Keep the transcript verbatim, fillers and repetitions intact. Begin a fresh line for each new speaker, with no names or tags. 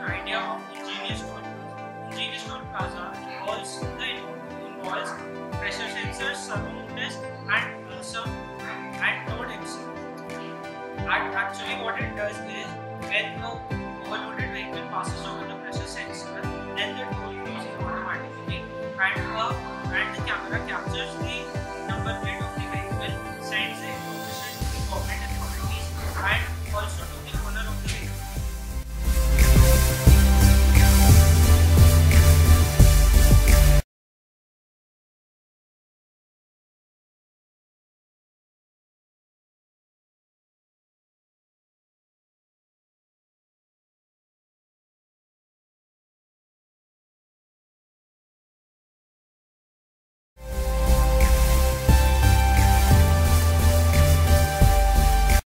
idea of Ingenious Toll Plaza. Ingenious Toll Plaza involves the involves pressure sensors, servo motors, and uh, some and load M C. And actually, what it does is when a overloaded vehicle passes